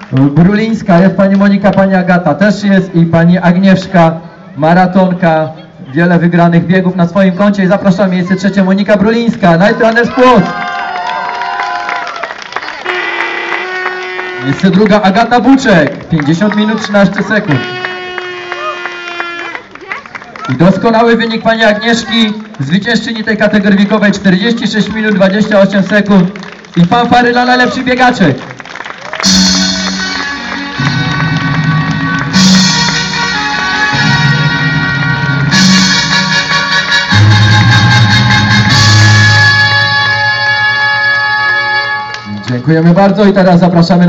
Brulińska, jest pani Monika, pani Agata też jest i pani Agnieszka, maratonka, wiele wygranych biegów na swoim koncie i zapraszam miejsce trzecie Monika Brulińska, Night Runners Plus. Miejsce druga Agata Buczek, 50 minut 13 sekund. I doskonały wynik pani Agnieszki, zwyciężczyni tej kategorii wiekowej, 46 minut 28 sekund. I fanfary dla najlepszych biegaczek. Dziękujemy bardzo i teraz zapraszamy